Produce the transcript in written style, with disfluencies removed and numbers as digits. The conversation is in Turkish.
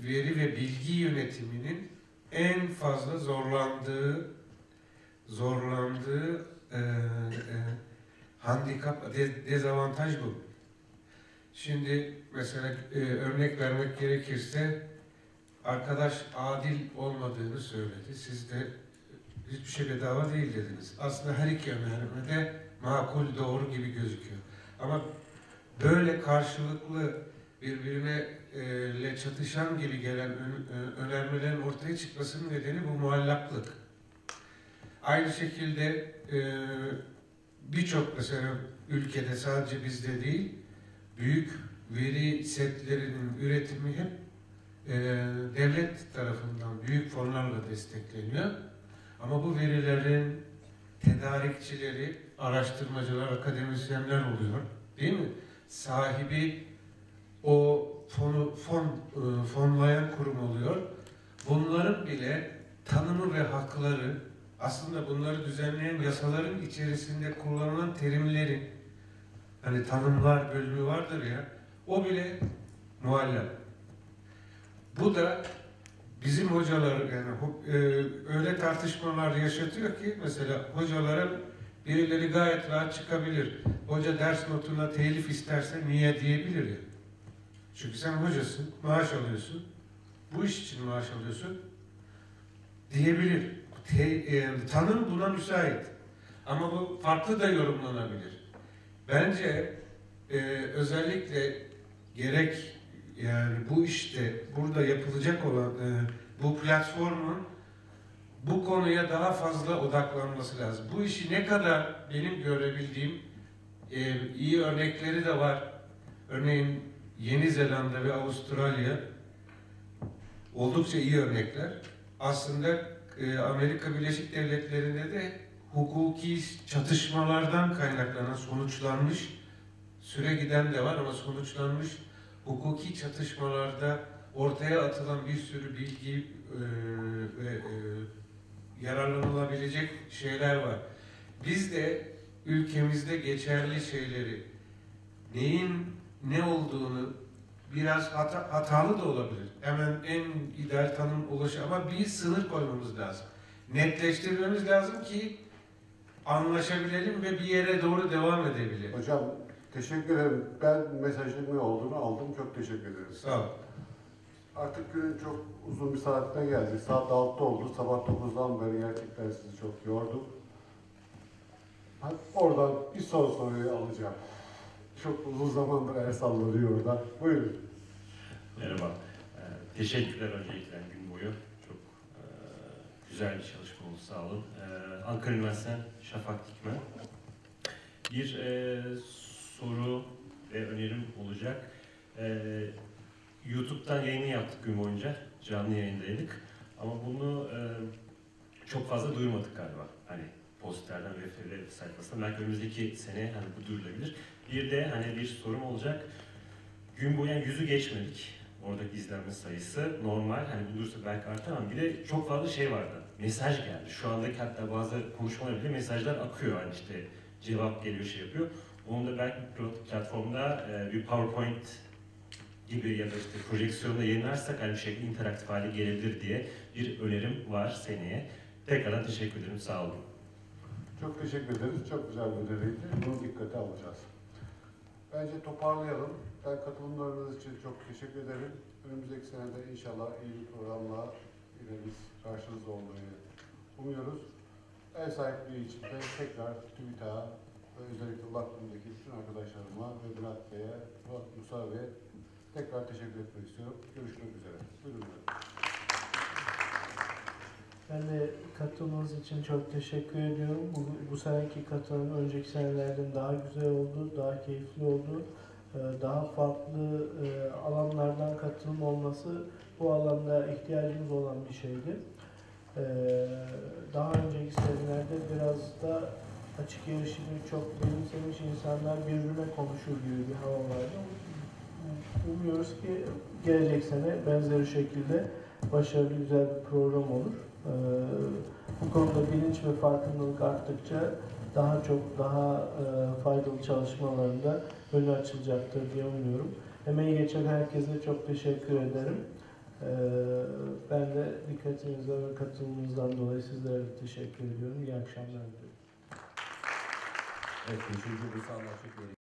veri ve bilgi yönetiminin en fazla zorlandığı handikap, dezavantaj bu. Şimdi mesela örnek vermek gerekirse arkadaş adil olmadığını söyledi. Siz de hiçbir şey bedava değil dediniz. Aslında her iki önerme de makul, doğru gibi gözüküyor. Ama böyle karşılıklı birbirine çatışan gibi gelen önermelerin ortaya çıkmasının nedeni bu muallaklık. Aynı şekilde birçok mesela ülkede, sadece bizde değil, büyük veri setlerinin üretimi hep devlet tarafından büyük fonlarla destekleniyor. Ama bu verilerin tedarikçileri, araştırmacılar, akademisyenler oluyor, değil mi? Sahibi o fonlayan kurum oluyor. Bunların bile tanımı ve hakları, aslında bunları düzenleyen yasaların içerisinde kullanılan terimlerin, hani tanımlar bölümü vardır ya, o bile muallak. Bu da bizim hocalar, yani öyle tartışmalar yaşatıyor ki mesela hocalara birileri gayet rahat çıkabilir. Hoca ders notuna telif isterse niye diyebilir ya. Çünkü sen hocasın, maaş alıyorsun, bu iş için maaş alıyorsun diyebilir. Tanım buna müsait. Ama bu farklı da yorumlanabilir. Bence özellikle gerek yani bu işte burada yapılacak olan bu platformun bu konuya daha fazla odaklanması lazım. Bu işi ne kadar benim görebildiğim iyi örnekleri de var. Örneğin Yeni Zelanda ve Avustralya oldukça iyi örnekler. Aslında Amerika Birleşik Devletleri'nde de hukuki çatışmalardan kaynaklanan, sonuçlanmış, süre giden de var ama sonuçlanmış hukuki çatışmalarda ortaya atılan bir sürü bilgi ve yararlanılabilecek şeyler var. Biz de ülkemizde geçerli şeyleri, neyin ne olduğunu biraz hatalı da olabilir. Hemen en ideal tanım ama bir sınır koymamız lazım. Netleştirmemiz lazım ki anlaşabilelim ve bir yere doğru devam edebilelim. Hocam teşekkür ederim. Ben mesajın ne olduğunu aldım. Çok teşekkür ederiz. Sağ ol. Artık günün çok uzun bir saatine geldik. Saat 6 oldu. Sabah 9'dan beri gerçekten sizi çok yorduk. Oradan bir soruyu alacağım. Çok uzun zamandır el sallanıyor orada. Buyurun. Merhaba. Teşekkürler öncelikle gün boyu. Çok güzel bir çalışma oldu. Sağ olun. Ankara Üniversitesi'nden Şafak Dikmen. Bir soru ve önerim olacak. YouTube'dan yayını yaptık gün boyunca. Canlı yayındaydık. Ama bunu çok fazla duyurmadık galiba. Hani posterden, referi sayfasında. Belki önümüzdeki sene hani bu duyurulabilir. Bir de hani bir sorum olacak. Gün boyu 100'ü geçmedik. Oradaki izlenme sayısı normal. Hani bulursa belki artar ama bir de çok fazla şey vardı. Mesaj geldi. Şu andaki hatta bazı konuşmalar bile mesajlar akıyor. Hani işte cevap geliyor, şey yapıyor. Onu da belki platformda bir PowerPoint gibi ya da işte projeksiyonda yayınlarsak hani bir şekilde interaktif hale gelebilir diye bir önerim var seneye. Tekrardan teşekkür ederim. Sağ olun. Çok teşekkür ederiz. Çok güzel bir öneriydi. Bunu dikkate alacağız. Bence toparlayalım. Ben katılımlarınız için çok teşekkür ederim. Önümüzdeki senede inşallah iyi bir programla yine biz karşınızda olmayı umuyoruz. Ev sahipliği için de tekrar TÜBİTAK'a ve özellikle Vakfı'ndaki bütün arkadaşlarıma ve Bülent Bey'e, Musa Bey'e tekrar teşekkür etmek istiyorum. Görüşmek üzere. Buyurun. Ben de katılmanız için çok teşekkür ediyorum. Bu seneki katılım önceki senelerden daha güzel oldu, daha keyifli oldu. Daha farklı alanlardan katılım olması bu alanda ihtiyacımız olan bir şeydi. Daha önceki senelerde biraz da açık erişimi çok benimsemiş insanlar birbirine konuşur gibi bir hava vardı. Umuyoruz ki gelecek sene benzeri şekilde başarılı güzel bir program olur. Bu konuda bilinç ve farkındalık arttıkça daha çok daha faydalı çalışmalarında önü açılacaktır diye umuyorum. Emeği geçen herkese çok teşekkür ederim. Ben de dikkatinizden ve katılımınızdan dolayı sizlere de teşekkür ediyorum. İyi akşamlar diliyorum. Evet, 5. Bursa Anlaşma